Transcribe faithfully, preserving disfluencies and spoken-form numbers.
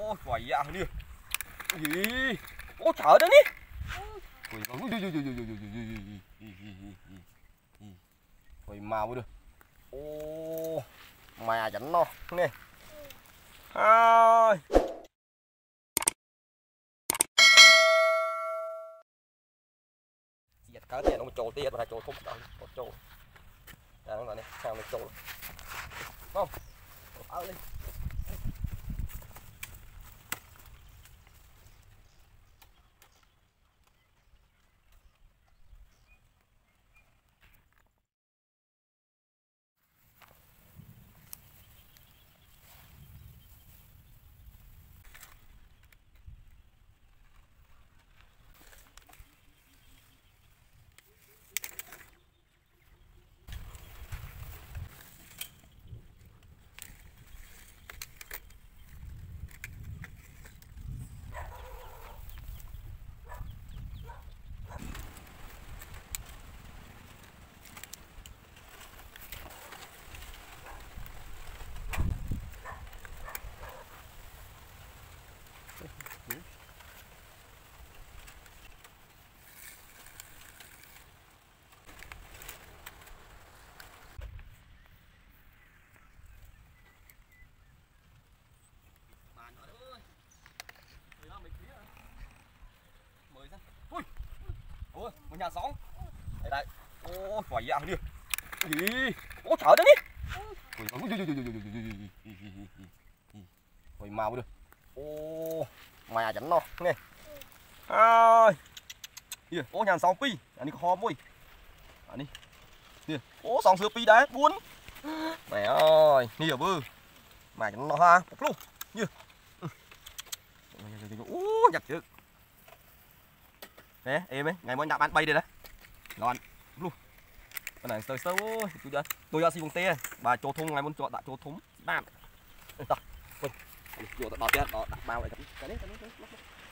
Ô phải dạ đi. Gì? Ô chở đấy đi. Ôi màu được. Ô mà chẳng no nè. Hai. Giật cá tiền nó trộn tiền và trộn không trộn trộn. Đây nó là này, sao nó trộn. Không. Áo đi. Ôi, một nhà sóng. Đây đây. Ô, phải dạ đi. Gì? Ô chở đấy đi. Ôi màu được. Ô mà chẳng no nè. Ai. Kìa, ô nhà sóng pi. Anh đi kho môi. Anh đi. Kìa, ô sóng sữa pi đấy, buồn. Mẹ ơi, đi ở bư. Mà chẳng no ha, phục luôn. Như. Ô nhặt chứ. Nè, em ấy, ngày mới nhặt ăn bay đây đấy. Ngon. Luôn. Cái này sơ sơ ôi, tôi ra. Tôi ra xi vùng tê. Bà chỗ thùng ngày muốn chọn đã chỗ thúng. Đàn. Đây ta. Ôi. Vô tận bao tiền đó, đặt bao lại cái đấy, cái đấy.